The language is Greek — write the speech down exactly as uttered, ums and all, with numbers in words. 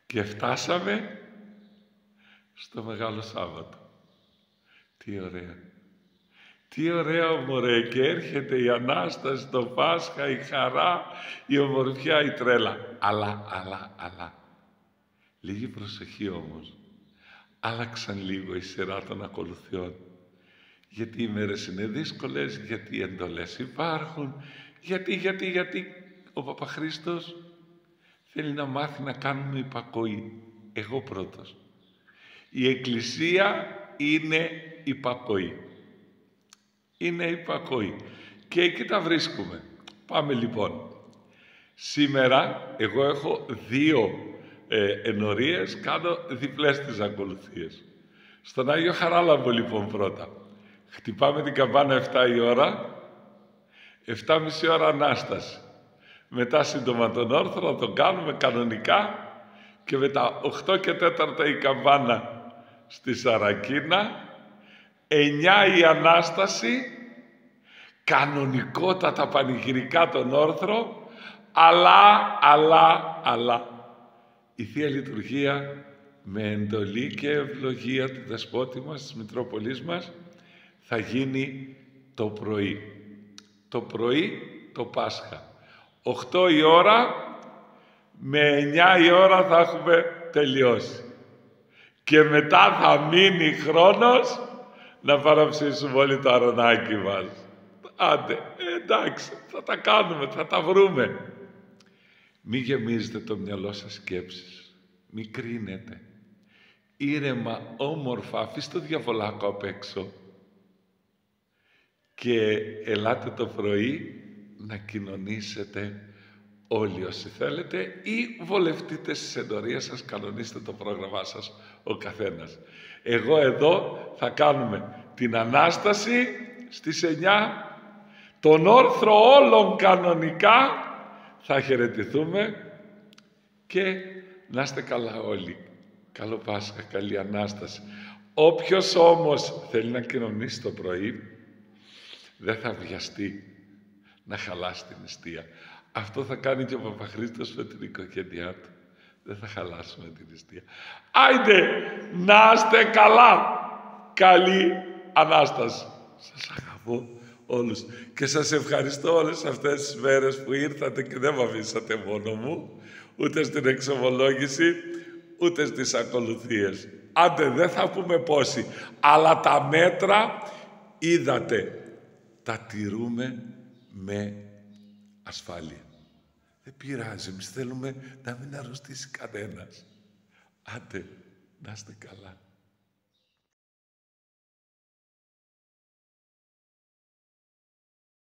Και φτάσαμε στο Μεγάλο Σάββατο. Τι ωραία. Τι ωραία, μωρέ, και έρχεται η Ανάσταση, το Πάσχα, η χαρά, η ομορφιά, η τρέλα. Αλλά, αλλά, αλλά. Λίγη προσοχή όμως. Άλλαξαν λίγο η σειρά των ακολουθιών. Γιατί οι μέρες είναι δύσκολες, γιατί οι εντολές υπάρχουν, γιατί, γιατί, γιατί ο Παπαχρήστος θέλει να μάθει να κάνουμε υπακοή. Εγώ πρώτος. Η Εκκλησία είναι υπακοή. Είναι υπακοή. Και εκεί τα βρίσκουμε. Πάμε λοιπόν. Σήμερα εγώ έχω δύο ε, ενορίες, κάνω διπλές τις ακολουθίες. Στον Άγιο Χαράλαμπο λοιπόν πρώτα. Χτυπάμε την καμπάνα εφτά η ώρα, εφτά και μισή ώρα Ανάσταση. Μετά σύντομα τον όρθρο τον κάνουμε κανονικά και μετά οκτώ και τέταρτα η καμπάνα στη Σαρακίνα, εννιά η Ανάσταση, κανονικότατα πανηγυρικά τον όρθρο, αλλά, αλλά, αλλά η Θεία Λειτουργία με εντολή και ευλογία του Δεσπότη μας, της Μητρόπολης μας, θα γίνει το πρωί. Το πρωί το Πάσχα. οκτώ η ώρα με εννιά η ώρα θα έχουμε τελειώσει. Και μετά θα μείνει χρόνος να παραψήσουμε όλοι το αρωνάκι μας. Άντε, εντάξει, θα τα κάνουμε, θα τα βρούμε. Μη γεμίζετε το μυαλό σας σκέψεις. Μη κρίνετε. Ήρεμα, όμορφα, αφήστε το διαβολάκο απ' έξω. Και ελάτε το πρωί να κοινωνήσετε όλοι όσοι θέλετε ή βολευτείτε στις εντορίες σας, κανονίστε το πρόγραμμά σας ο καθένας. Εγώ εδώ θα κάνουμε την Ανάσταση στις εννιά, τον όρθρο όλων κανονικά, θα χαιρετηθούμε και να είστε καλά όλοι. Καλό Πάσχα, καλή Ανάσταση. Όποιος όμως θέλει να κοινωνήσει το πρωί, δεν θα βιαστεί να χαλάσει την νηστεία. Αυτό θα κάνει και ο Παπαχρήστος με την οικογένειά του. Δεν θα χαλάσουμε την νηστεία. Άιντε, να είστε καλά. Καλή Ανάσταση. Σας αγαπώ όλους. Και σας ευχαριστώ όλες αυτές τις μέρες που ήρθατε και δεν με αφήσατε μόνο μου, ούτε στην εξομολόγηση, ούτε στις ακολουθίες. Άντε, δεν θα πούμε πόσοι, αλλά τα μέτρα είδατε. Τα τηρούμε με ασφάλεια. Δεν πειράζει, εμείς θέλουμε να μην αρρωστήσει κανένας. Άντε, να είστε καλά.